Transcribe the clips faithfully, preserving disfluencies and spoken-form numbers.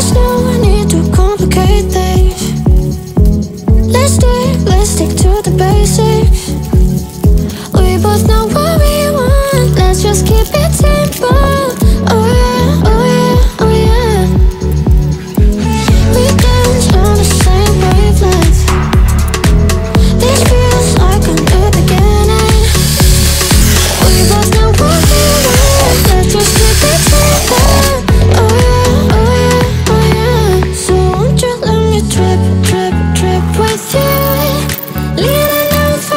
There's no need to complicate things. Let's do it, let's stick to the basics. We both know what we want, let's just keep it simple. Oh yeah, oh yeah, oh yeah. We dance on the same wavelength. This feels like a new beginning. We both know what we want, let's just keep it simple. Oh yeah, oh yeah, oh yeah. So won't you let me trip, trip, trip with you? Leaning out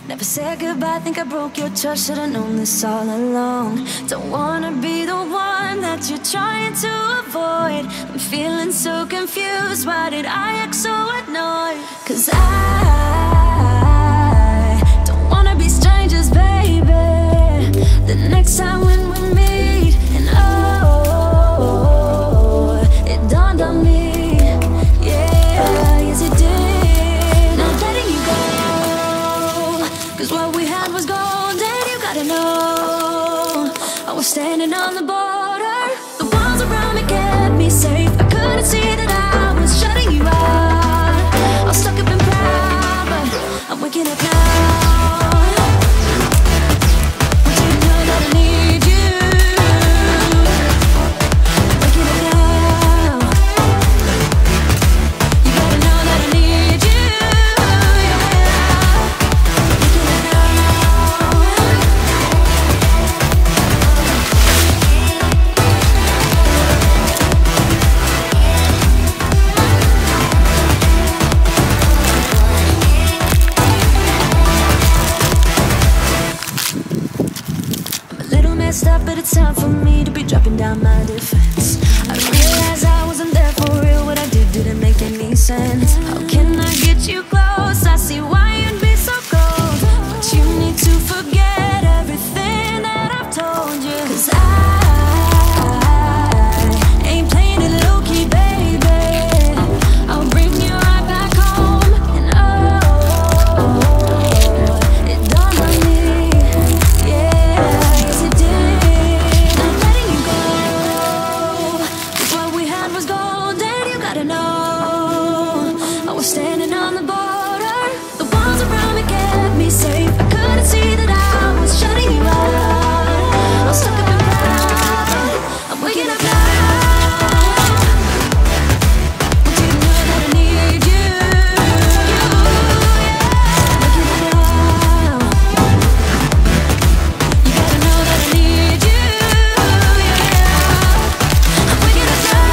Never said goodbye, think I broke your trust. Should've known this all along. Don't wanna be the one that you're trying to avoid. I'm feeling so confused, why did I act so annoyed? Cause I don't wanna be strangers, baby. The next time when we meet, and oh, it dawned on me, yeah, yes it did. Not letting you go, cause what we had was gold, and you gotta know, I was standing on the border. The walls around me kept me safe. I couldn't see that I was shutting you out. I was stuck up and proud, but I'm waking up now. Want you to know that I need you. Waking up now. You gotta know that I need you. Yeah. Waking up now. Messed up, but it's time for me to be dropping down my defense. I realized I wasn't there for real. What I did didn't make any sense. How can I get you close? I see why you'd be so cold, but you need to forget everything that I've told you. Cause I ain't playing it low-key, baby. I'll bring you right back home. And oh, it dawned on me, yeah, yes it did. Standing on the border, the walls around me kept me safe. I couldn't see that I was shutting you out. I'm stuck up and proud, I'm waking up now. Want you to know that I need you. Waking up now. You gotta know that I need you. I'm waking up now.